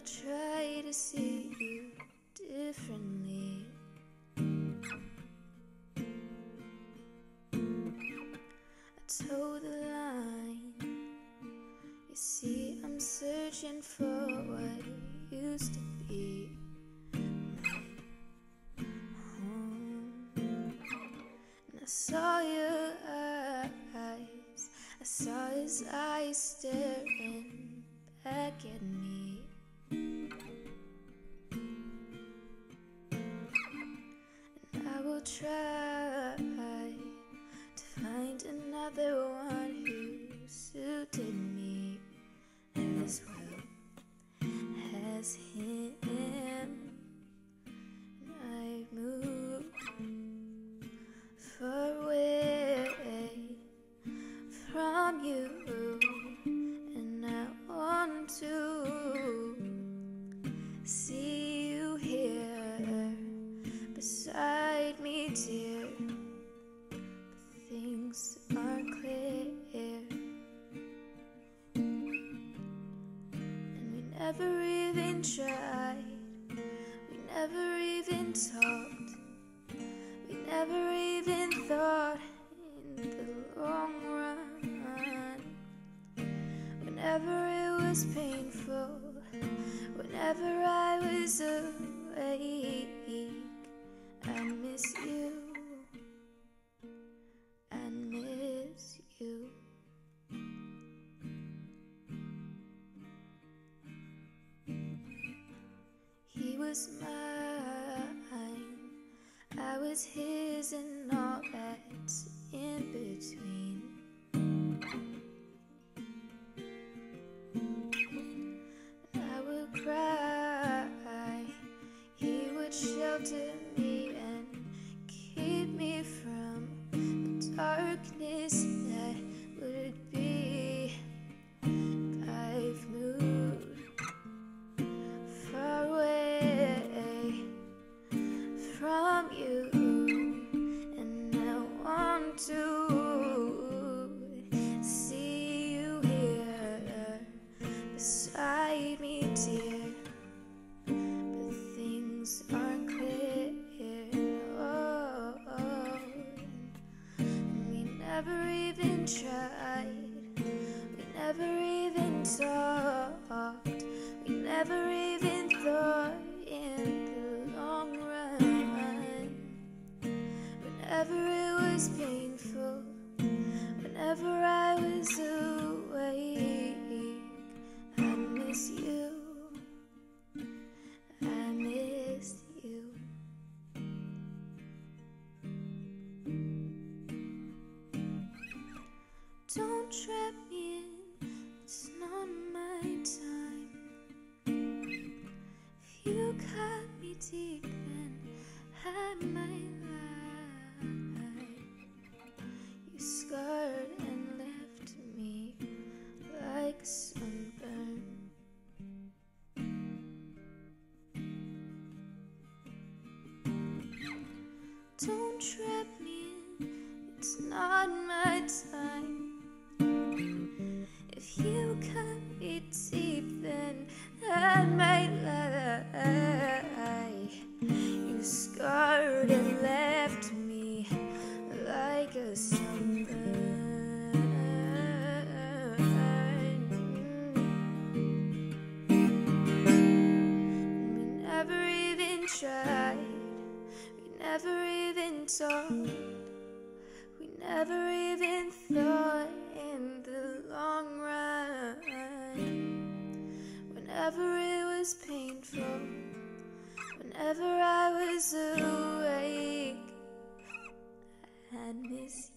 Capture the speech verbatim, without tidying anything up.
try to see you differently. I toe the line. You see, I'm searching for what used to be my home. And I saw your eyes, I saw his eyes staring back at me. And I will try to find another one who suited me as well as him. And I moved far away from you, and I want to see you here beside me, dear. But things aren't clear, and we never even tried, we never even talked, we never even thought in the long run. Whenever it was painful, whenever I was awake, I miss you, I miss you. He was mine, I was his, and all that's in between. And I would cry, he would shelter me and keep me from the darkness that would be. I've moved far away from you, and I want to see you here beside me, dear. But things aren't clear. Oh, oh. We never even tried, we never even talked, we never even thought in the long run. Whenever it was painful, whenever I was awake, I miss you, I miss you. Don't trap me in, it's not my time. If you cut me deep, then I might lie. You scarred and left me like a sunburn. Don't trap me in, it's not my time. If you cut me deep, then I might lie. You scarred and left me like a sunburn. We never even tried, we never even talked, we never even thought in the long run. Whenever it was painful, whenever I was awake, I miss you.